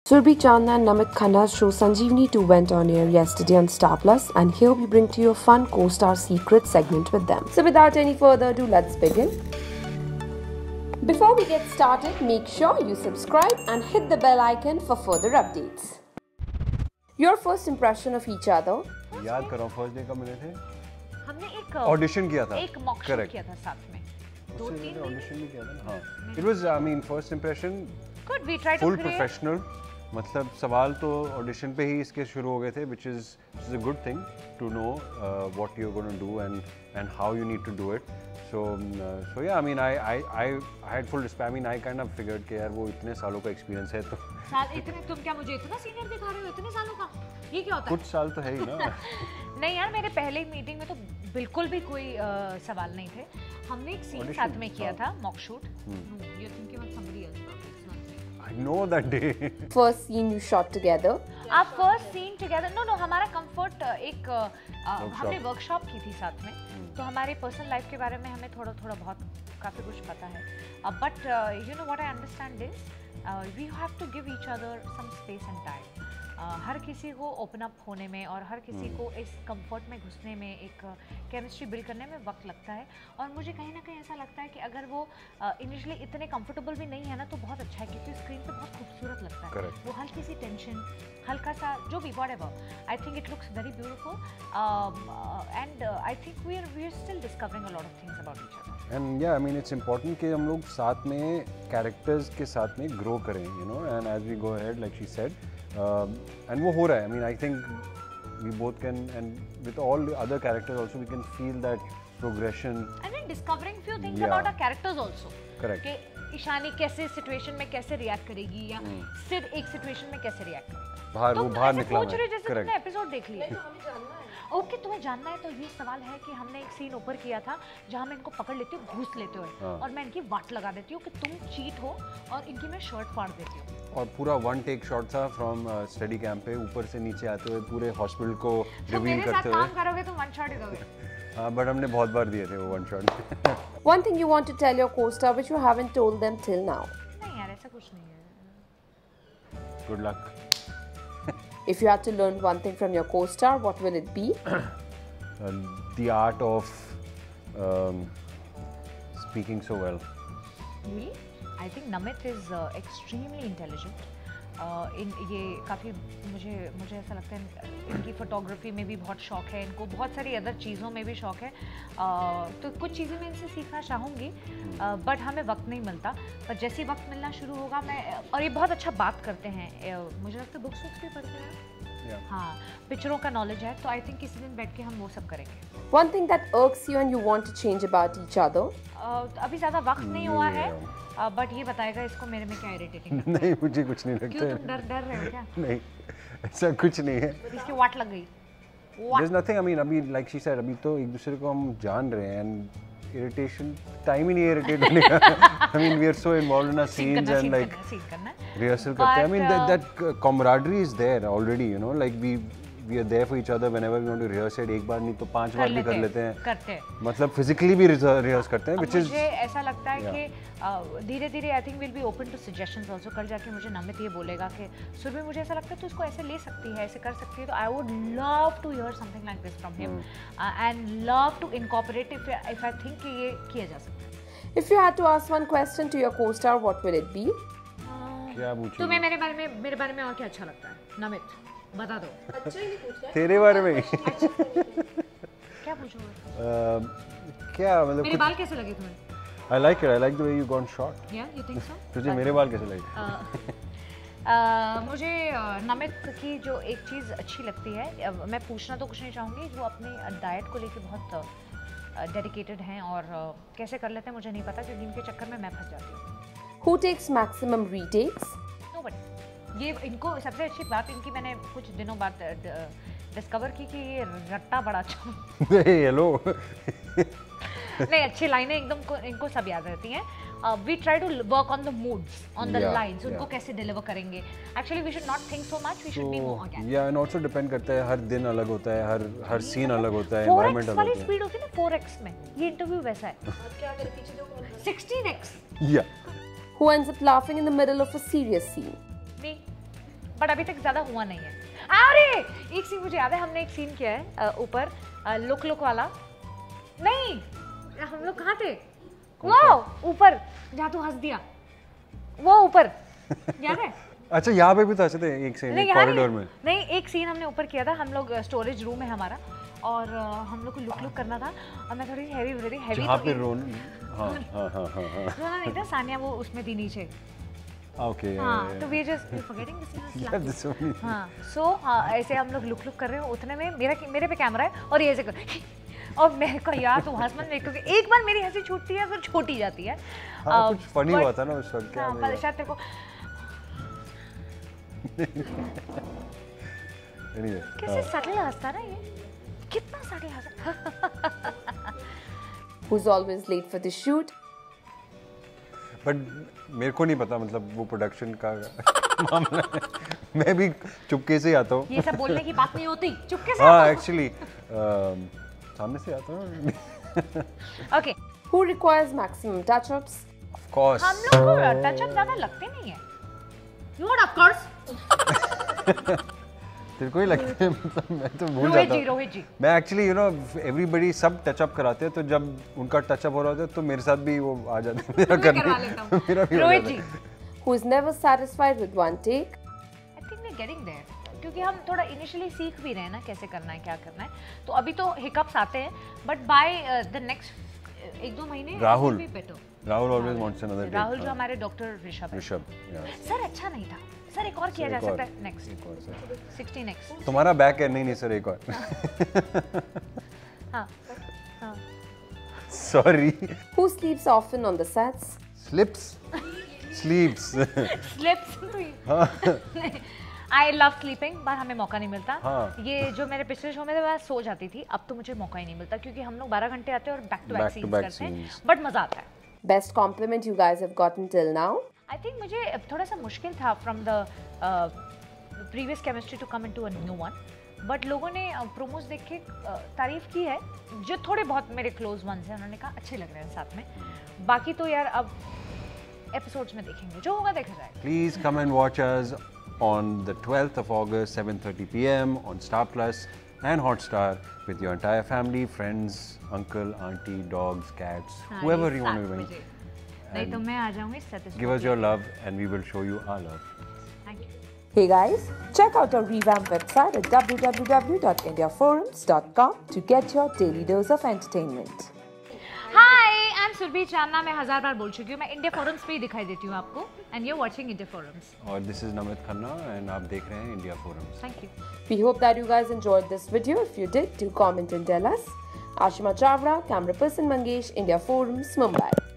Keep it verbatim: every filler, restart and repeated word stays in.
Surbhi Chandna and Namit Khanna's show Sanjeevani two went on air yesterday on Star Plus, and here we bring to you a fun co-star secret segment with them. So without any further ado, let's begin. Before we get started, make sure you subscribe and hit the bell icon for further updates. Your first impression of each other? याद करो first day कब मिले थे? हमने एक audition किया था, एक मॉक शूट किया था साथ में, दो तीन ऑडिशन भी किया था ना। हाँ, it was I mean first impression good, we tried to full professional. मतलब सवाल तो ऑडिशन पे ही इसके शुरू हो गए थे, which is which is a good thing to know uh, what you're going to do and and how you need to do it. So uh, so yeah, I mean I I I I had full respect. I mean I kind of figured कि यार वो इतने सालों का experience है तो साल इतने तुम क्या मुझे इतना सीनियर दिखा रहे हो? इतने सालों का ये क्या होता है? कुछ साल तो है ही ना। नहीं यार, मेरे पहले मीटिंग में तो बिल्कुल भी कोई uh, सवाल नहीं थे। हमने एक सीन साथ में किया था mock shoot. You're thinking of somebody else. I know that day. First scene you shot together. Our first scene together. No no, हमारा comfort एक हमने वर्कशॉप की थी साथ में, तो हमारे पर्सनल लाइफ के बारे में हमें थोड़ा थोड़ा बहुत काफ़ी कुछ पता है। But you know what I understand is we have to give each other some space and time. हर किसी को ओपन अप होने में और हर किसी hmm. को इस कंफर्ट में घुसने में, एक केमिस्ट्री बिल्ड करने में वक्त लगता है। और मुझे कहीं ना कहीं ऐसा लगता है कि अगर वो इनिशियली uh, इतने कंफर्टेबल भी नहीं है ना, तो बहुत अच्छा है, क्योंकि स्क्रीन पे बहुत खूबसूरत लगता है। Correct. वो हल्की सी टेंशन, हल्का सा जो भी whatever, I think it looks very beautiful and I think we are we are still discovering a lot of things about each other. And yeah I mean it's important कि हम लोग साथ में कैरेक्टर्स के साथ में ग्रो करें, you know, and as we go ahead like she said, and वो हो रहा है। I mean I think we both can, and with all the other characters also we can feel that progression and then discovering few things yeah. about our characters also. Correct. कि ईशानी कैसे situation में कैसे react करेगी, या सिर्फ एक situation में कैसे रिएक्ट करेगी। बाहर वो बाहर निकला है। जैसे तुमने एपिसोड देख लिया, तो हमें जानना है। ओके okay, तुम्हें जानना है तो ये सवाल है कि हमने एक सीन ऊपर किया था जहाँ मैं इनको पकड़ लेती हूँ घूस लेते हुए, हाँ. और मैं इनकी वाट लगा देती हूँ कि तुम चीट हो, और इनकी मैं शर्ट फाड़ देती हूँ। और पूरा वन टेक शॉट था फ्रॉम स्टडी कैंप पे, ऊपर से नीचे आते हुए पूरे हॉस्पिटल को रिवील करते हुए। काम करोगे तो वन शॉट ही दोगे। हाँ, बट हमने बहुत बार दिए थे वो one shot. One thing you want to tell your co-star which you haven't told them till now? नहीं यार, ऐसा कुछ नहीं है। Good luck. If you had to learn one thing from your co-star, what will it be? uh, the art of um, speaking so well. Really? I think Namit is uh, extremely intelligent. Uh, इन ये काफ़ी मुझे मुझे ऐसा लगता है इनकी photography में भी बहुत शौक है, इनको बहुत सारी अदर चीज़ों में भी शौक है। uh, तो कुछ चीज़ें मैं इनसे सीखना चाहूँगी, बट uh, हमें वक्त नहीं मिलता। पर जैसे वक्त मिलना शुरू होगा मैं, और ये बहुत अच्छा बात करते हैं, uh, मुझे लगता है बुक्स वुक्स भी पढ़ते हैं। Yeah. हाँ, पिक्चरों का नॉलेज है, तो आई थिंक किसी दिन बैठ के हम वो सब करेंगे। One thing that irks you and you want to change about each other? uh, अभी ज़्यादा वक्त नहीं हुआ है, बट uh, ये बताएगा इसको मेरे में क्या इरिटेटिंग लगता है। नहीं, मुझे कुछ नहीं लगता। क्यों, तुम डर डर रहे हो क्या? नहीं, ऐसा कुछ नहीं है। इसकी वाट लग गई। There's nothing, I mean, अभी like she said, अभी तो एक दूसरे को हम जान रहे हैं, and irritation टाइम ही नहीं है irritate होने का। I mean, we are so involved in our scenes and like rehearsal करते हैं। I mean, that that camaraderie is there already, you know, like we we are there for each other whenever we want to rehearse it। एक बार नहीं तो पांच बार भी कर लेते हैं, करते हैं, मतलब physically भी rehearse करते हैं, which is मुझे ऐसा लगता है कि धीरे धीरे I think will be open to suggestions also. कल जाके मुझे नमित ये बोलेगा कि सुरभि मुझे ऐसा लगता है तू इसको ऐसे ले सकती है, ऐसे कर सकती है, तो I would love to hear something like this from him and love to incorporate if if I think कि ये किया जा सकता है। If you had to ask one question to your co-star, what will it be? क्या पूछोगे? तुम्हें मेरे बारे में मेरे बारे में और क्या अच्छा लगता है नमित, बता दो। अच्छा ही नहीं पूछ रहा। तेरे बारे में क्या पूछोगे? क्या मतलब मेरे बाल कैसे लगे तुम्हें? I like it. I like the way you gone short. Yeah, you think so? तुझे मेरे बाल कैसे लगे? मुझे नमित की जो एक चीज़ अच्छी लगती है, मैं पूछना तो कुछ नहीं चाहूँगी, वो अपने डाइट को लेके बहुत डेडिकेटेड हैं, और कैसे कर लेते हैं मुझे नहीं पता, क्योंकि इनके चक्कर में मैं फंस जाती हूँ। Who takes maximum retakes? Nobody. ये इनको सबसे अच्छी बात इनकी मैंने कुछ दिनों बाद डिस्कवर की कि ये रट्टा बड़ा अच्छा। हेलो। नहीं, अच्छी लाइनें एकदम को इनको सब याद रहती हैं। We try to work on the moods, on the lines, उनको कैसे डिलीवर करेंगे। Actually we should not think so much, we should be more organic. Yeah and also depend करता है, हर दिन अलग होता है, हर हर सीन अलग होता है, एनवायरनमेंट अलग होता है। वाली स्पीड होती है ना फोर एक्स में, ये इंटरव्यू वैसा है। क्या करे पीछे देखो, sixteen X. Yeah Who ends up laughing in the middle of a serious scene? Me. But अभी तक ज्यादा हुआ नहीं है। अरे एक सीन मुझे याद है, हमने एक सीन किया है ऊपर लुक लुक वाला, नहीं हम लोग कहाँ थे, वो ऊपर जहाँ तू हंस दिया, वो ऊपर याद है? अच्छा यहाँ पे भी तो हंसे थे एक सीन कॉरिडोर में। नहीं एक सीन हमने ऊपर किया था, हम लोग स्टोरेज रूम है हमारा और हम लोग को लुक लुक करना था और मैं थोड़ी हैवी वेरी हैवी जहाँ पे रोन हाँ हाँ हाँ हाँ रोना नहीं था, सानिया वो उसमें थी नीचे। ओके हाँ तो we just forgetting this scene. हाँ सो हाँ ऐसे हम लोग लुक लुक कर रहे हो, उतने में मेरा मेरे पे कैमरा है और ये ऐसे कर और मेरे को यार तू हंस मत, मेरे क्योंकि एक बार मेरी हंसी छूटती है फिर छोटी जाती है। हाँ, कुछ फनी हुआ था ना उस वक्त, क्या हाँ शायद तेरे को anyway, कैसे सटल हंसता ना, ये कितना सटल हंसता। Who's always late for the shoot? But मेरे को नहीं पता, मतलब वो प्रोडक्शन का मामला है, मैं भी चुपके से आता हूँ। ये सब बोलने की बात नहीं होती, चुपके से। हाँ एक्चुअली सामने से आता हूँ। Okay Who requires maximum touch-ups? Of course. हम लोग को टचअप ज्यादा लगते नहीं है। Not of course. तेरे को ही लगता है, मतलब मैं तो भूल रोहित जाता जी हूँ। रोहित जी मैं एक्चुअली यू नो एवरीबडी सब टचअप कराते हैं, तो जब उनका टचअप हो रहा होता है तो मेरे साथ भी वो आ जाते हैं मेरा करने, मेरा भी हो रोहित जाता जी है। Who is never satisfied with one take? I think we're getting there, क्योंकि हम थोड़ा इनिशियली सीख भी रहे हैं ना कैसे करना है क्या करना है, तो अभी तो हिकअप्स आते हैं बट बाय द नेक्स्ट एक दो महीने राहुल भी better. Rahul always wants another day. Rahul जो हमारे डॉक्टर ऋषभ हैं। ऋषभ सर अच्छा नहीं था सर, एक और किया जा सकता है नेक्स्ट सिक्सटी नेक्स्ट। तुम्हारा बैक है, नहीं नहीं सर एक और। हाँ हाँ sorry. Who sleeps often on the sets? Slips sleeps slips I love sleeping, पर हमें मौका नहीं मिलता। हाँ। ये जो मेरे पिछले शो में मैं सो जाती थी, अब तो मुझे मौका ही नहीं मिलता क्योंकि हम लोग बारह घंटे आते हैं और बैक टू बैक सीन्स करते हैं, बट मजा आता है। Best compliment you guys have gotten till now? I think मुझे थोड़ा सा मुश्किल था from the previous chemistry to come into a new one, but लोगों ने प्रोमोस देख के uh, तारीफ की है, जो थोड़े बहुत मेरे क्लोज वंस हैं उन्होंने कहा अच्छे लग रहे हैं साथ में, बाकी तो यार अब एपिसोड्स में देखेंगे, जो होगा देखा जाएगा। Please come and watch us on the twelfth of August, seven thirty p m on Star Plus and Hotstar with your entire family, friends, uncle, auntie, dogs, cats, whoever you want to bring. नहीं तो मैं आ जाऊंगी Satish. Give us your love and we will show you our love. Thank you. Hey guys, check out our revamped website at w w w dot india forums dot com to get your daily dose of entertainment. Hi, I'm Surabhi Chandna, मैं हजार बार बोल चुकी हूँ, मैं India forums पे ही दिखाई देती हूँ आपको, and you're watching India Forums. और this is Namit Khanna and आप देख रहे हैं India Forums. Thank you. We hope that you guys enjoyed this video. If you did, do comment and tell us. Ashima Chavra, camera person Mangesh, India Forums, Mumbai.